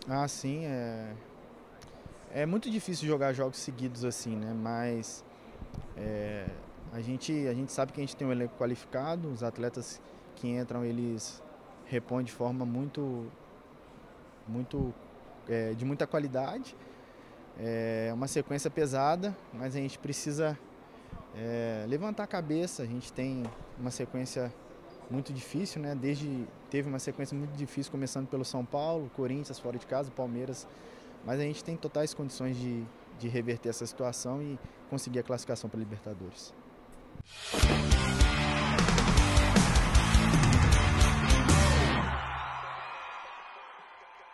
Ah, sim, é muito difícil jogar jogos seguidos assim, né? Mas é, a gente sabe que a gente tem um elenco qualificado, os atletas que entram, eles repõem de forma de muita qualidade. É uma sequência pesada, mas a gente precisa levantar a cabeça. A gente tem uma sequência muito difícil, né? Teve uma sequência muito difícil, começando pelo São Paulo, Corinthians fora de casa, Palmeiras, mas a gente tem totais condições de reverter essa situação e conseguir a classificação para a Libertadores.